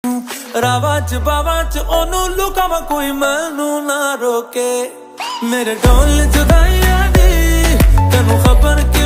रावा च बावा च ओनू लुकावा कोई मैनू ना रोके मेरे ढोल जुदाइयां दी तेनू खबर क्यों